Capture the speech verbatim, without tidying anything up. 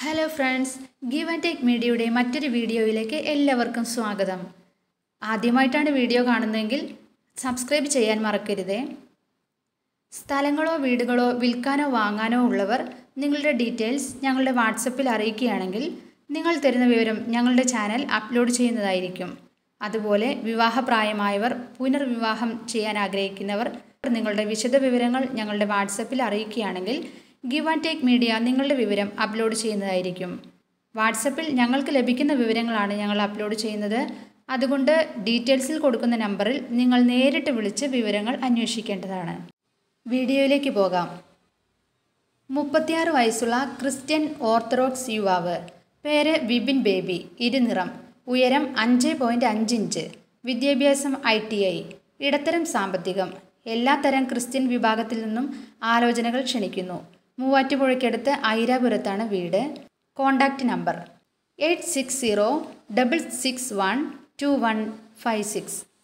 Hello friends, give and take മീഡിയയുടെ മറ്റൊരു വീഡിയോയിലേക്ക് എല്ലാവർക്കും സ്വാഗതം. ആദ്യമായിട്ടാണ് വീഡിയോ കാണുന്നതെങ്കിൽ സബ്സ്ക്രൈബ് ചെയ്യാൻ മറക്കരുതേ. സ്ഥലങ്ങളോ വീടുകളോ വിൽക്കാനോ വാങ്ങാനോ ഉള്ളവർ നിങ്ങളുടെ ഡീറ്റെയിൽസ് ഞങ്ങളുടെ വാട്സപ്പിൽ അറിയിക്കുകയാണെങ്കിൽ നിങ്ങൾ തരുന്ന വിവരം ഞങ്ങളുടെ ചാനൽ അപ്ലോഡ് ചെയ്യുന്നതായിരിക്കും. അതുപോലെ വിവാഹപ്രായമായവർ പുനർവിവാഹം ചെയ്യാൻ ആഗ്രഹിക്കുന്നവർ നിങ്ങളുടെ വിശദ വിവരങ്ങൾ ഞങ്ങളുടെ വാട്സപ്പിൽ അറിയിക്കുകയാണെങ്കിൽ ഗിവ് ആൻഡ് ടേക്ക് മീഡിയ നിങ്ങളുടെ വിവരം അപ്ലോഡ് ചെയ്യുന്നതായിരിക്കും. വാട്സപ്പിൽ ഞങ്ങൾക്ക് ലഭിക്കുന്ന വിവരങ്ങളാണ് ഞങ്ങൾ അപ്ലോഡ് ചെയ്യുന്നത്. അതുകൊണ്ട് ഡീറ്റെയിൽസിൽ കൊടുക്കുന്ന നമ്പറിൽ നിങ്ങൾ നേരിട്ട് വിളിച്ച് വിവരങ്ങൾ അന്വേഷിക്കേണ്ടതാണ്. വീഡിയോയിലേക്ക് പോകാം. മുപ്പത്തിയാറ് വയസ്സുള്ള ക്രിസ്ത്യൻ ഓർത്തഡോക്സ് യുവാവ്. പേര് വിപിൻ ബേബി. ഇരുനിറം. ഉയരം അഞ്ച് പോയിൻറ്റ് അഞ്ച് ഇഞ്ച്. വിദ്യാഭ്യാസം ഐ ടി ഐ. ഇടത്തരം സാമ്പത്തികം. എല്ലാത്തരം ക്രിസ്ത്യൻ വിഭാഗത്തിൽ നിന്നും ആലോചനകൾ ക്ഷണിക്കുന്നു. മൂവാറ്റുപുഴയ്ക്കടുത്ത് ഐരാപുരത്താണ് വീട്. Contact number eight six zero double six one two one five six.